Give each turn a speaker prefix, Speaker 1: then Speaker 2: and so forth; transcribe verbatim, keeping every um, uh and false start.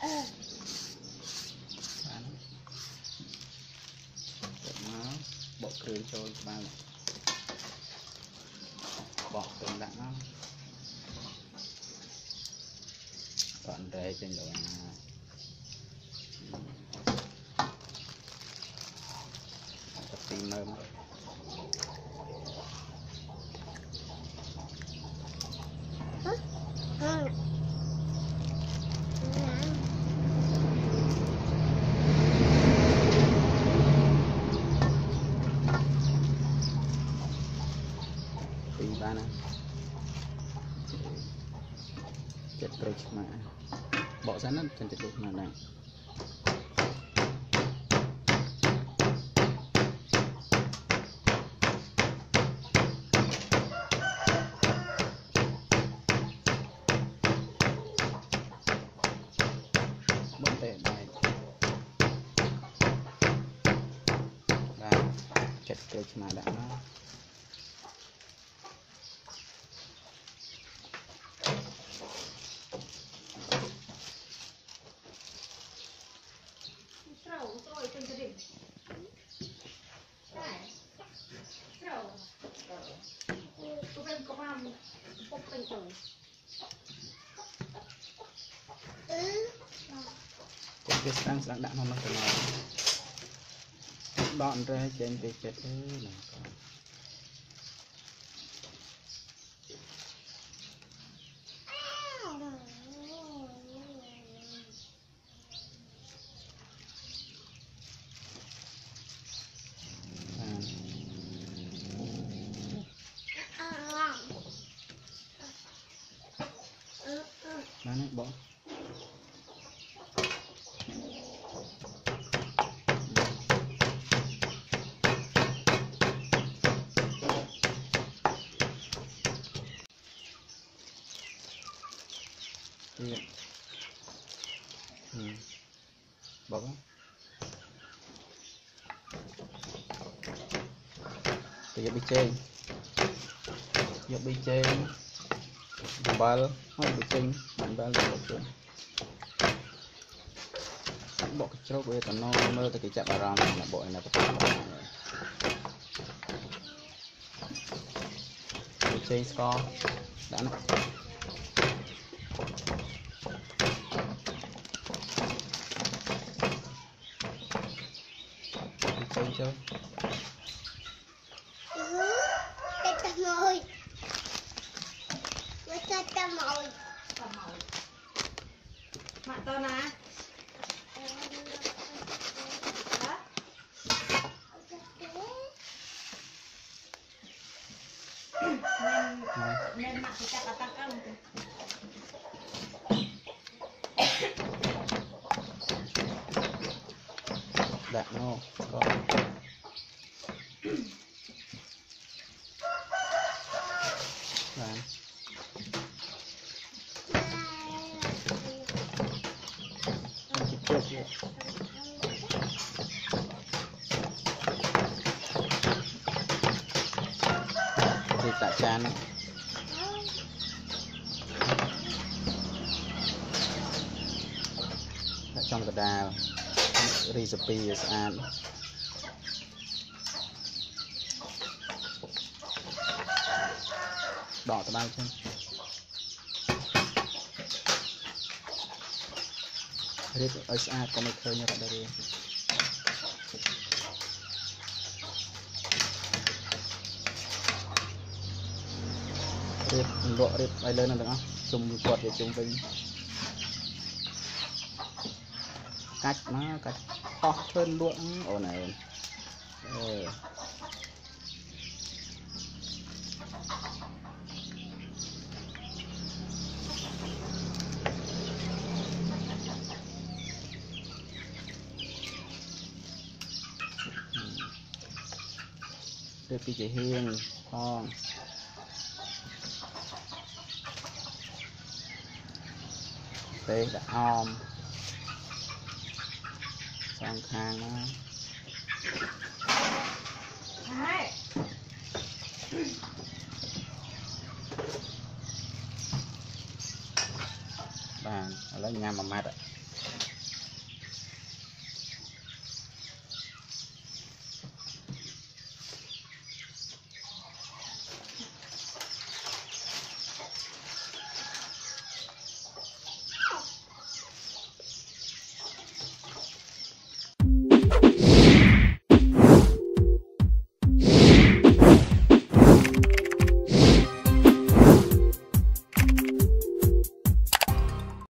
Speaker 1: bộ cười trôi ba bỏ từng đạn nó còn đây trên đồ tập tim mơm ba nè chết rồi mà bỏ ra nó chân chết mà này bốn tệ này ba chết rồi mà đã nó cái sang sang đạn nó cái nào đoạn ra trên cái chết này bán hết bỏ ừ. Ừ. Bỏ bây giờ bị trên giờ bị trên bal không bị trên bạn bal được chưa bỏ cái trâu về tận nó mơ tới cái chạm vào ram là bộ này là bị trên score đã nè chơi chơi
Speaker 2: cái tầm mồi cái tầm mồi tầm mồi mặt to nè nên nên mặt thì chắc là tăng cân
Speaker 1: đạn nó có thì tại chan trong cái đào recipe ăn đỏ tới bao chân rip ở xa có mấy khơi như vậy đây rip lụa rip ai lên được không chung quật để chung vinh cách nó cách to hơn luôn ồ này ừ. Được cái chị hiên con đây đã om sang khang nó bàn lấy nhằm mà mát ạ